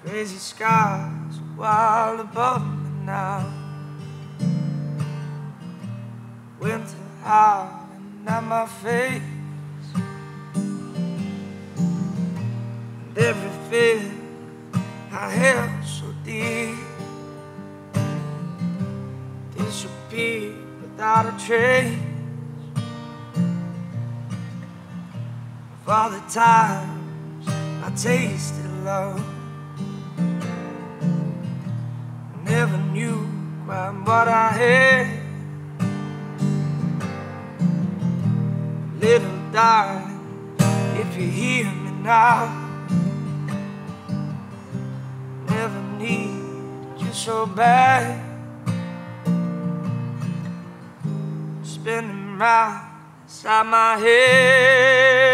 Crazy skies are wild above me now. Winter howling at my face, and every fear I held so deep disappeared without a trace of all the times I tasted love. Never knew quite what I had. Little darling, if you hear me now, never needed you so bad. Spinning round inside my head.